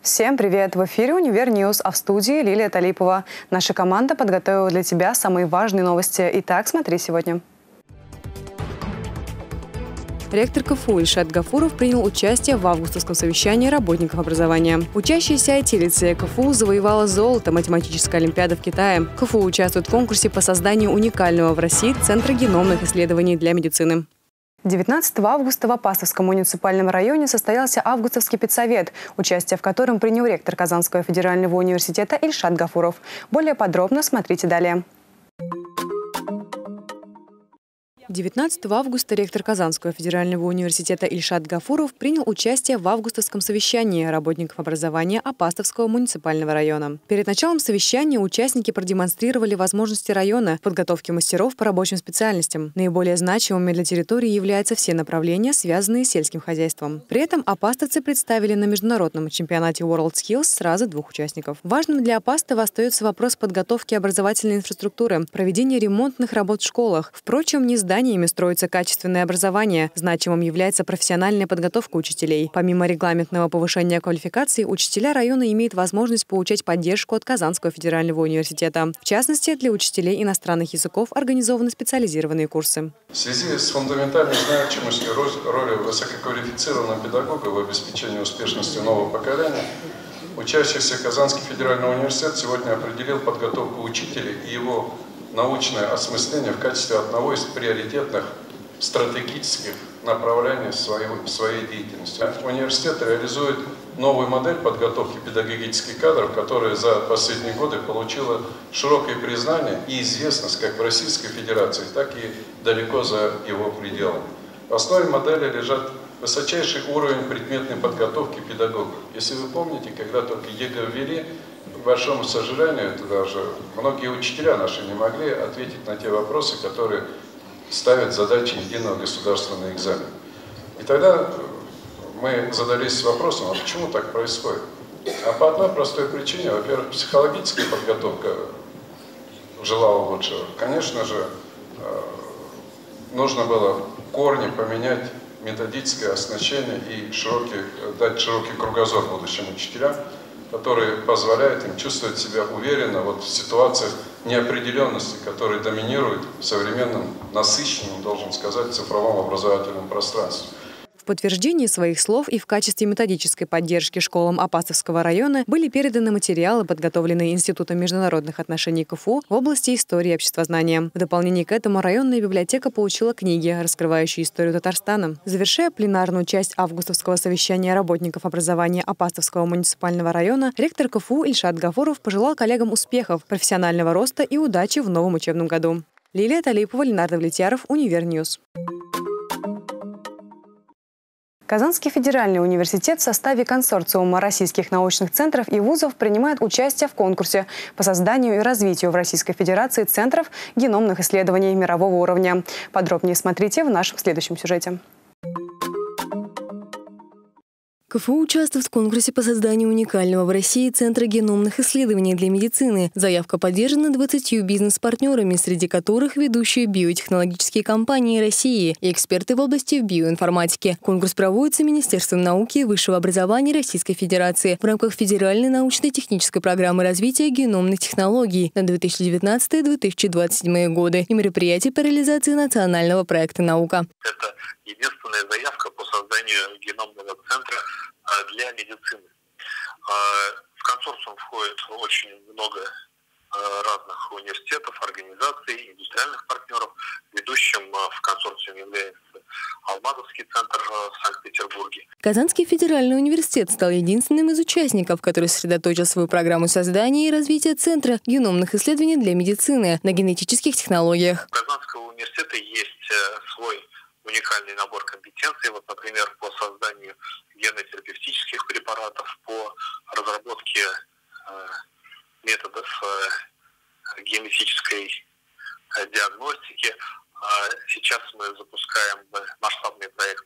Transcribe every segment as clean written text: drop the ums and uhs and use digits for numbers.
Всем привет! В эфире «Универ Ньюс», а в студии Лилия Талипова. Наша команда подготовила для тебя самые важные новости. Итак, смотри сегодня. Ректор КФУ Ильшат Гафуров принял участие в августовском совещании работников образования. Учащаяся IT-лицея КФУ завоевала золото математической олимпиады в Китае. КФУ участвует в конкурсе по созданию уникального в России Центра геномных исследований для медицины. 19 августа в Апастовском муниципальном районе состоялся августовский педсовет, участие в котором принял ректор Казанского федерального университета Ильшат Гафуров. Более подробно смотрите далее. 19 августа ректор Казанского федерального университета Ильшат Гафуров принял участие в августовском совещании работников образования Апастовского муниципального района. Перед началом совещания участники продемонстрировали возможности района в подготовке мастеров по рабочим специальностям. Наиболее значимыми для территории являются все направления, связанные с сельским хозяйством. При этом апастовцы представили на международном чемпионате WorldSkills сразу двух участников. Важным для Апастова остается вопрос подготовки образовательной инфраструктуры, проведения ремонтных работ в школах. Впрочем, не зданиями строится качественное образование. Значимым является профессиональная подготовка учителей. Помимо регламентного повышения квалификации, учителя района имеют возможность получать поддержку от Казанского федерального университета. В частности, для учителей иностранных языков организованы специализированные курсы. В связи с фундаментальной значимостью роли высококвалифицированного педагога в обеспечении успешности нового поколения, учащийся Казанский федеральный университет сегодня определил подготовку учителей и его научное осмысление в качестве одного из приоритетных стратегических направлений своей деятельности. Университет реализует новую модель подготовки педагогических кадров, которая за последние годы получила широкое признание и известность как в Российской Федерации, так и далеко за его пределами. В основе модели лежат высочайший уровень предметной подготовки педагогов. Если вы помните, когда только ЕГЭ ввели, к большому сожалению, это даже многие учителя наши не могли ответить на те вопросы, которые ставят задачи единого государственного экзамена. И тогда мы задались вопросом, а почему так происходит? А по одной простой причине, во-первых, психологическая подготовка желала лучшего. Конечно же, нужно было корни поменять методическое оснащение и дать широкий кругозор будущим учителям, который позволяет им чувствовать себя уверенно в ситуациях неопределенности, которые доминируют в современном, насыщенном, должен сказать, цифровом образовательном пространстве. В подтверждении своих слов и в качестве методической поддержки школам Апастовского района были переданы материалы, подготовленные Институтом международных отношений КФУ в области истории и обществознания. В дополнение к этому районная библиотека получила книги, раскрывающие историю Татарстана. Завершая пленарную часть августовского совещания работников образования Апастовского муниципального района, ректор КФУ Ильшат Гафуров пожелал коллегам успехов, профессионального роста и удачи в новом учебном году. Лилия Талипова, Ленардо Влетьяров, «Универ Ньюс». Казанский федеральный университет в составе консорциума российских научных центров и вузов принимает участие в конкурсе по созданию и развитию в Российской Федерации центров геномных исследований мирового уровня. Подробнее смотрите в нашем следующем сюжете. КФУ участвует в конкурсе по созданию уникального в России Центра геномных исследований для медицины. Заявка поддержана 20 бизнес-партнерами, среди которых ведущие биотехнологические компании России и эксперты в области биоинформатики. Конкурс проводится Министерством науки и высшего образования Российской Федерации в рамках Федеральной научно-технической программы развития геномных технологий на 2019-2027 годы и мероприятий по реализации национального проекта «Наука». Это единственная заявка по созданию геномного центра для медицины. В консорциум входит очень много разных университетов, организаций, индустриальных партнеров. Ведущим в консорциуме является Алмазовский центр в Санкт-Петербурге. Казанский федеральный университет стал единственным из участников, который сосредоточил свою программу создания и развития Центра геномных исследований для медицины на генетических технологиях. У Казанского университета есть свой уникальный набор компетенций, например, по созданию генотерапевтических препаратов, по разработке методов генетической диагностики. Сейчас мы запускаем масштабные проекты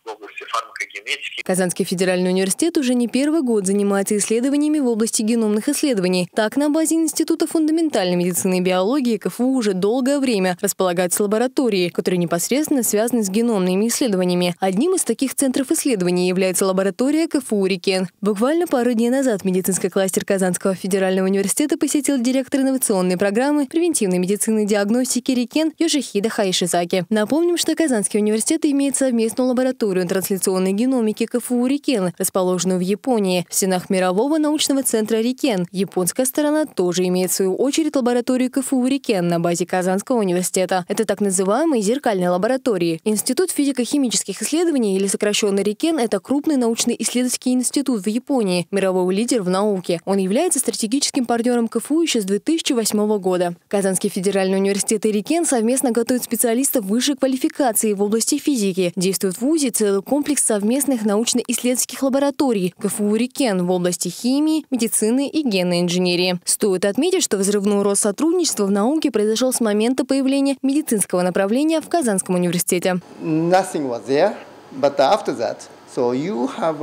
в области фармакогенетики. Казанский федеральный университет уже не первый год занимается исследованиями в области геномных исследований. Так, на базе Института фундаментальной медицины и биологии КФУ уже долгое время располагаются лаборатории, которые непосредственно связаны с геномными исследованиями. Одним из таких центров исследований является лаборатория КФУ «Рикен». Буквально пару дней назад медицинский кластер Казанского федерального университета посетил директор инновационной программы превентивной медицины и диагностики «Рикен» Йошихида Хайшизаки. Напомним, что Казанский университет имеет совместную лабораторию трансляционной геномики КФУ «Рикен», расположенную в Японии, в стенах мирового научного центра «Рикен». Японская сторона тоже имеет в свою очередь лабораторию КФУ «Рикен» на базе Казанского университета. Это так называемые зеркальные лаборатории. Институт физико-химических исследований, или сокращенно «Рикен», это крупный научно-исследовательский институт в Японии, мировой лидер в науке. Он является стратегическим партнером КФУ еще с 2008 года. Казанский федеральный университет и «Рикен» совместно готовят специалистов высшей квалификации в области физики. Действует в ВУЗе целый комплекс совместных научно-исследовательских лабораторий КФУ «Рикен» в области химии, медицины и генной инженерии. Стоит отметить, что взрывной рост сотрудничества в науке произошел с момента появления медицинского направления в Казанском университете. Nothing was there, but after that, so you have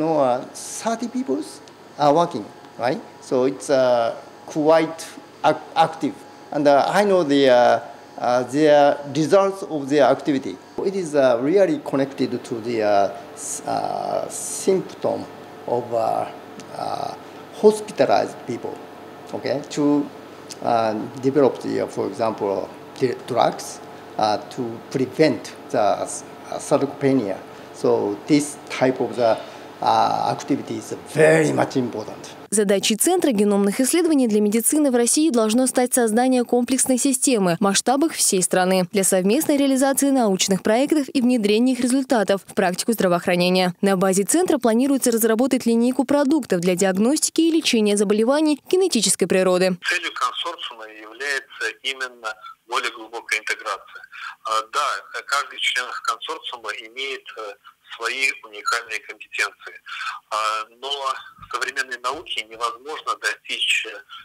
30 people are working, right? So it's quite active, and I know their results of their activity. It is really connected to the symptom of hospitalized people, okay, to develop for example, the drugs to prevent the sarcopenia. So this type of activity is very much important. Задачей Центра геномных исследований для медицины в России должно стать создание комплексной системы в масштабах всей страны для совместной реализации научных проектов и внедрения их результатов в практику здравоохранения. На базе Центра планируется разработать линейку продуктов для диагностики и лечения заболеваний генетической природы. Целью консорциума является именно более глубокая интеграция. Да, каждый из членов консорциума имеет свои уникальные компетенции. Но в современной науке невозможно достичь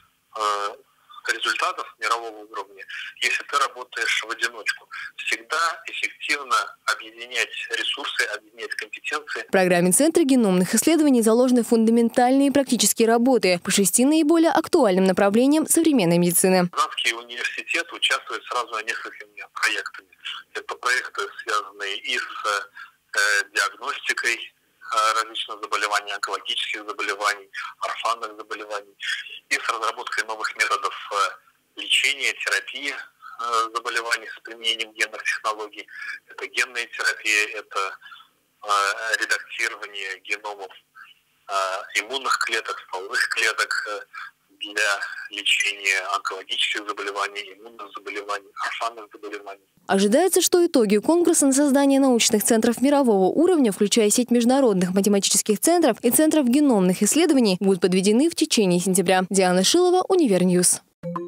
результатов мирового уровня, если ты работаешь в одиночку. Всегда эффективно объединять ресурсы, объединять компетенции. В программе Центра геномных исследований заложены фундаментальные и практические работы по 6 наиболее актуальным направлениям современной медицины. Казанский университет участвует сразу несколькими проектами. Это проекты, связанные и с диагностикой различных заболеваний, онкологических заболеваний, орфанных заболеваний, и с разработкой новых методов лечения, терапии заболеваний с применением генных технологий. Это генная терапия, это редактирование геномов иммунных клеток, стволовых клеток для лечения онкологических заболеваний, иммунных заболеваний, орфанных заболеваний. Ожидается, что итоги конкурса на создание научных центров мирового уровня, включая сеть международных математических центров и центров геномных исследований, будут подведены в течение сентября. Диана Шилова, Универньюз.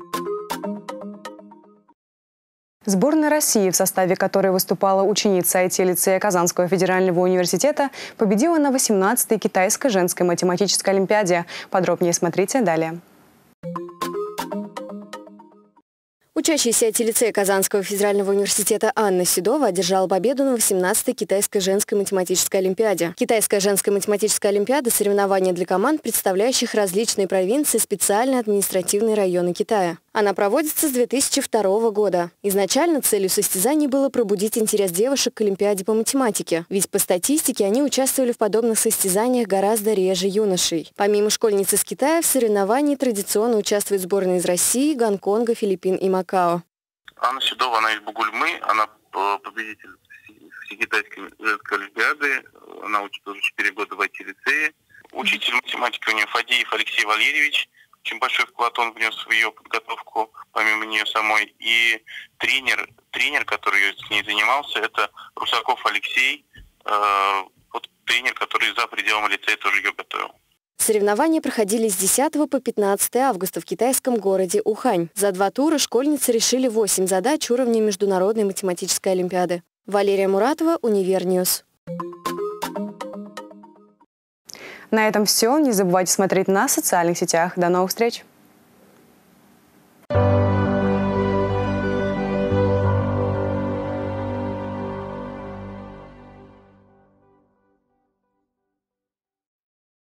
Сборная России, в составе которой выступала ученица IT-лицея Казанского федерального университета, победила на 18-й китайской женской математической олимпиаде. Подробнее смотрите далее. Учащаяся IT-лицея Казанского федерального университета Анна Седова одержала победу на 18-й китайской женской математической олимпиаде. Китайская женская математическая олимпиада – соревнования для команд, представляющих различные провинции, специальные административные районы Китая. Она проводится с 2002 года. Изначально целью состязаний было пробудить интерес девушек к олимпиаде по математике, ведь по статистике они участвовали в подобных состязаниях гораздо реже юношей. Помимо школьниц из Китая, в соревновании традиционно участвуют сборные из России, Гонконга, Филиппин и Макао. Анна Седова, она из Бугульмы, она победитель Всекитайской олимпиады, она учится уже 4 года в IT-лицее. Учитель математики у нее Фадеев Алексей Валерьевич. Очень большой вклад он внес в ее подготовку, помимо нее самой. И тренер, который с ней занимался, это Русаков Алексей, вот тренер, который за пределами лицея тоже ее готовил. Соревнования проходили с 10 по 15 августа в китайском городе Ухань. За 2 тура школьницы решили 8 задач уровня Международной математической олимпиады. Валерия Муратова, Универньюз. На этом все. Не забывайте смотреть на социальных сетях. До новых встреч!